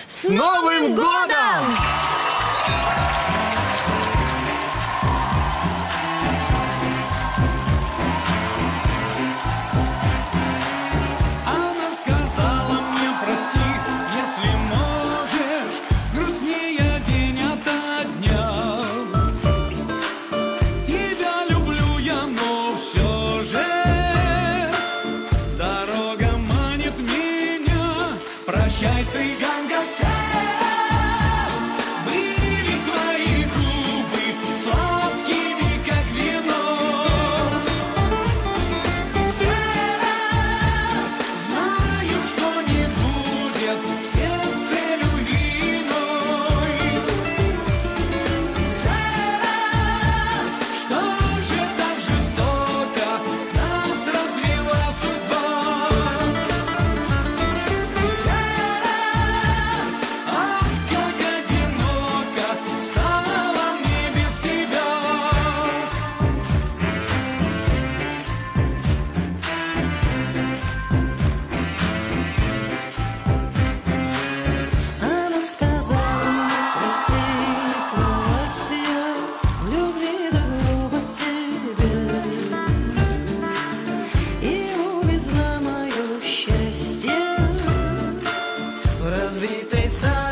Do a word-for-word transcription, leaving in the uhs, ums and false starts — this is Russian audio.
С Новым годом! Она сказала мне: прости, если можешь, грустнее день ото дня. Тебя люблю я, но все же дорога манит меня. Прощай, цыганка, вся. Были твои губы сладкими, как вино. Знаю, что не будет в сердце любви иной. Что же так жестоко нас развела судьба? Ах, как одиноко стало мне без тебя. Она сказала мне: прости, клялась я в любви до гроба тебе, и увезла мое счастье в разбитой стали.